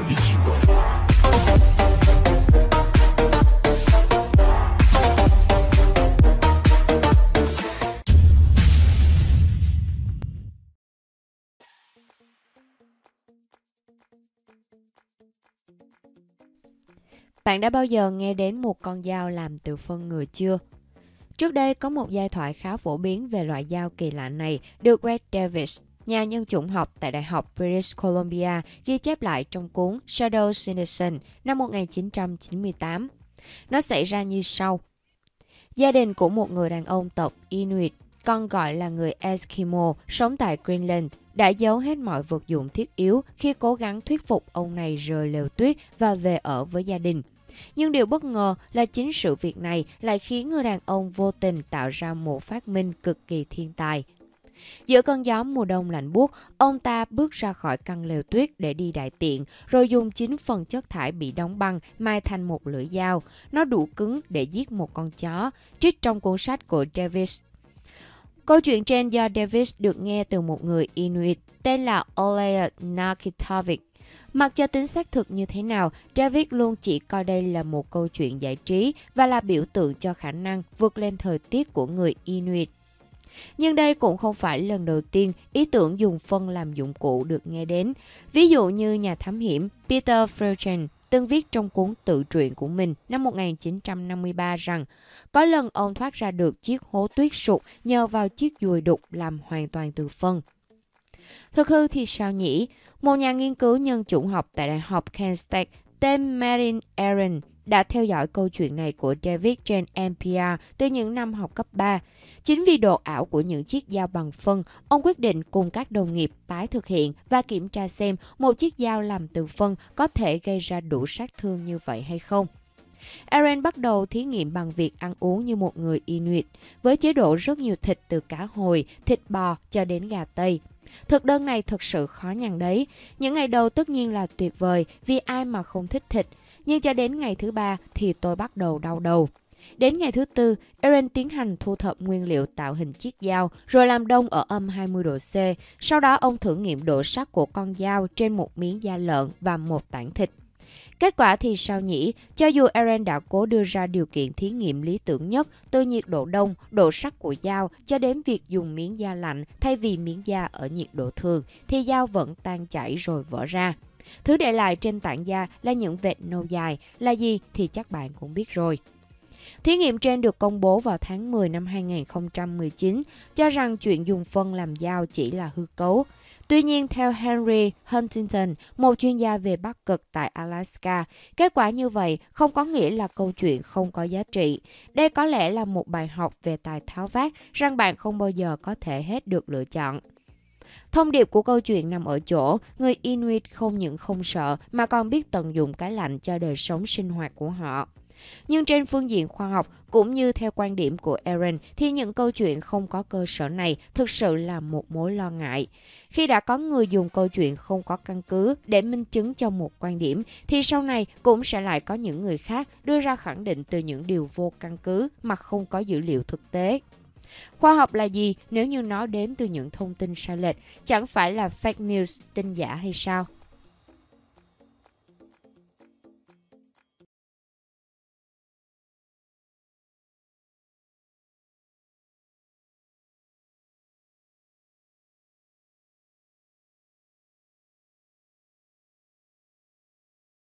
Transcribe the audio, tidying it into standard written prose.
Ichigo. Bạn đã bao giờ nghe đến một con dao làm từ phân người chưa? Trước đây có một giai thoại khá phổ biến về loại dao kỳ lạ này được Red Davis, nhà nhân chủng học tại Đại học British Columbia, ghi chép lại trong cuốn Shadow Citizen năm 1998. Nó xảy ra như sau. Gia đình của một người đàn ông tộc Inuit, còn gọi là người Eskimo, sống tại Greenland, đã giấu hết mọi vật dụng thiết yếu khi cố gắng thuyết phục ông này rời lều tuyết và về ở với gia đình. Nhưng điều bất ngờ là chính sự việc này lại khiến người đàn ông vô tình tạo ra một phát minh cực kỳ thiên tài. Giữa cơn gió mùa đông lạnh buốt, ông ta bước ra khỏi căn lều tuyết để đi đại tiện, rồi dùng chính phần chất thải bị đóng băng mai thành một lưỡi dao. Nó đủ cứng để giết một con chó, trích trong cuốn sách của Davis. Câu chuyện trên do Davis được nghe từ một người Inuit tên là Olea Nakitovic. Mặc cho tính xác thực như thế nào, David luôn chỉ coi đây là một câu chuyện giải trí và là biểu tượng cho khả năng vượt lên thời tiết của người Inuit. Nhưng đây cũng không phải lần đầu tiên ý tưởng dùng phân làm dụng cụ được nghe đến. Ví dụ như nhà thám hiểm Peter Freuchen từng viết trong cuốn tự truyện của mình năm 1953 rằng có lần ông thoát ra được chiếc hố tuyết sụt nhờ vào chiếc dùi đục làm hoàn toàn từ phân. Thực hư thì sao nhỉ? Một nhà nghiên cứu nhân chủng học tại Đại học Kent State tên Martin Aaron đã theo dõi câu chuyện này của David trên NPR từ những năm học cấp 3. Chính vì độ ảo của những chiếc dao bằng phân, ông quyết định cùng các đồng nghiệp tái thực hiện và kiểm tra xem một chiếc dao làm từ phân có thể gây ra đủ sát thương như vậy hay không. Aaron bắt đầu thí nghiệm bằng việc ăn uống như một người Inuit, với chế độ rất nhiều thịt từ cá hồi, thịt bò cho đến gà Tây. Thực đơn này thực sự khó nhằn đấy. Những ngày đầu tất nhiên là tuyệt vời vì ai mà không thích thịt. Nhưng cho đến ngày thứ 3 thì tôi bắt đầu đau đầu. Đến ngày thứ 4, Aaron tiến hành thu thập nguyên liệu tạo hình chiếc dao rồi làm đông ở âm 20 độ C. Sau đó ông thử nghiệm độ sắc của con dao trên một miếng da lợn và một tảng thịt. Kết quả thì sao nhỉ? Cho dù Aaron đã cố đưa ra điều kiện thí nghiệm lý tưởng nhất từ nhiệt độ đông, độ sắc của dao cho đến việc dùng miếng da lạnh thay vì miếng da ở nhiệt độ thường, thì dao vẫn tan chảy rồi vỡ ra. Thứ để lại trên tảng da là những vệt nâu dài, là gì thì chắc bạn cũng biết rồi. Thí nghiệm trên được công bố vào tháng 10 năm 2019, cho rằng chuyện dùng phân làm dao chỉ là hư cấu. Tuy nhiên, theo Henry Huntington, một chuyên gia về Bắc Cực tại Alaska, kết quả như vậy không có nghĩa là câu chuyện không có giá trị. Đây có lẽ là một bài học về tài tháo vát, rằng bạn không bao giờ có thể hết được lựa chọn. Thông điệp của câu chuyện nằm ở chỗ, người Inuit không những không sợ mà còn biết tận dụng cái lạnh cho đời sống sinh hoạt của họ. Nhưng trên phương diện khoa học, cũng như theo quan điểm của Aaron, thì những câu chuyện không có cơ sở này thực sự là một mối lo ngại. Khi đã có người dùng câu chuyện không có căn cứ để minh chứng cho một quan điểm, thì sau này cũng sẽ lại có những người khác đưa ra khẳng định từ những điều vô căn cứ mà không có dữ liệu thực tế. Khoa học là gì nếu như nó đến từ những thông tin sai lệch, chẳng phải là fake news, tin giả hay sao?